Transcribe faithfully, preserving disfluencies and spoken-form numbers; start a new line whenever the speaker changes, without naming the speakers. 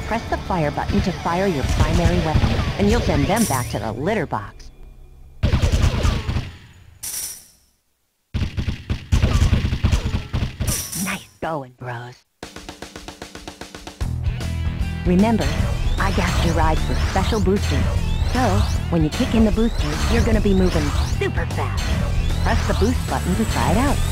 Press the fire button to fire your primary weapon, and you'll send them back to the litter box. Nice going, bros. Remember, I gassed your rides with special boosters. So, when you kick in the boosters, you're gonna be moving super fast. Press the boost button to try it out.